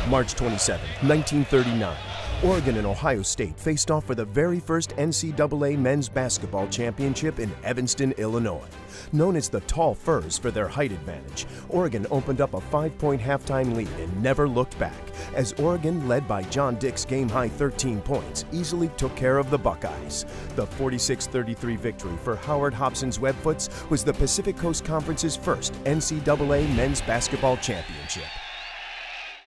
March 27, 1939, Oregon and Ohio State faced off for the very first NCAA Men's Basketball Championship in Evanston, Illinois. Known as the Tall Firs for their height advantage, Oregon opened up a 5-point halftime lead and never looked back, as Oregon, led by John Dick's game-high 13 points, easily took care of the Buckeyes. The 46-33 victory for Howard Hobson's Webfoots was the Pacific Coast Conference's first NCAA Men's Basketball Championship.